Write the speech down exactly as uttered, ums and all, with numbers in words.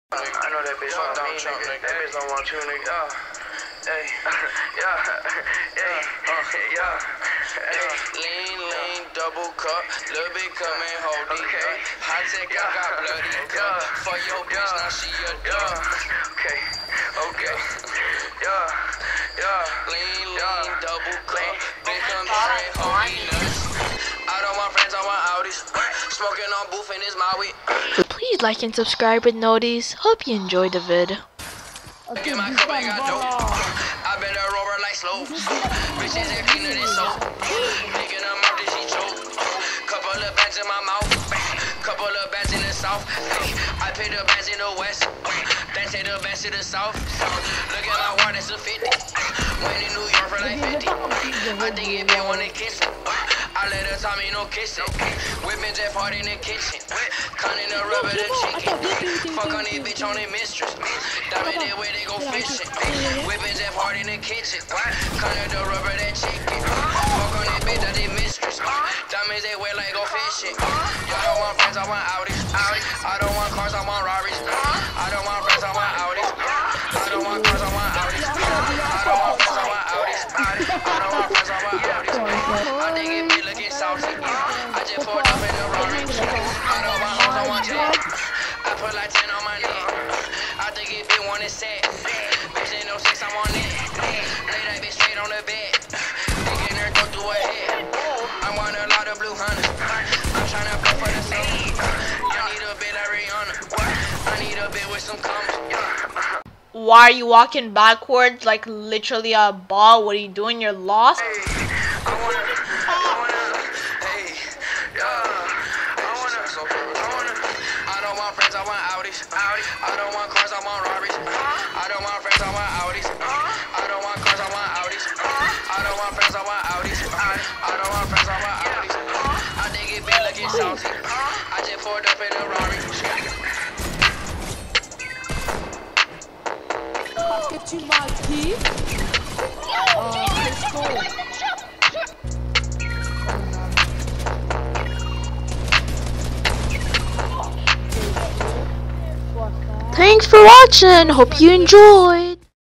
I know that bitch don't want me, nigga. That bitch don't want you, nigga. Uh, hey, yeah, yeah, yeah, yeah. Lean, lean, double cup, little bit coming, hold it. Okay. Hot tech, I got bloody cup. For your bitch, now she a duck. Okay, okay, yeah, yeah. Lean, lean, double cup, big coming, hold it nuts. I don't want friends, I want Audis. Smoking on booth in his Maui. Please like and subscribe with notice. Hope you enjoyed the vid. Get my cup, I got dope. I been a rover like slow. Bitches are cleaner than soap. Picking them up, then she choke. Couple of bands in my mouth. Couple of bands in the south. I pay the bands in the west. Then take the bands to the south. Look at my war, that's a fifty. Went in New York for like fifty. I think it been wanna kiss it. I let her tell me no kissing. Whipping Jeff hard in the kitchen. Cunning the rubber, the chicken. Fuck on this bitch on the mistress. Diamond that way they go fishing. Whipping Jeff hard in the kitchen. Cunning the rubber, that chicken. Fuck on this bitch, that they mistress. Diamonds they wear like go fishing. Y'all don't want friends, I want Audis. I don't want cars, I want Rarries. I don't want friends, I want Audis. I don't want cars, I want Audis. I don't want friends, I want Audis. I don't want friends, I want Audis. I think it be looking salty. I just pulled up in the Rari. I don't want hoes, I want ten. I put like ten on my neck. I think it be one is set. Bitch ain't no six, I'm on it. Lay that bitch straight on the bed. Thinking her go through her head. I want a lot of blue hunters. I'm trying to play for the city. I need a bit like Rihanna. I need a bit with some commas. Why are you walking backwards like literally a ball? What are you doing? You're lost? Hey, I wanna, I wanna, hey, yeah, I wanna, I wanna, I don't want friends, I want Audis. I don't want cars, I want Rarries. I don't want friends, I want Audis. I don't want cars, I want Audis. I don't want friends, I want Audis. I don't want friends, I want Audis. I think it be looking salty. I just pulled up in a Rari. Get you my key. Uh, let's go. Thanks for watching. Hope you enjoy.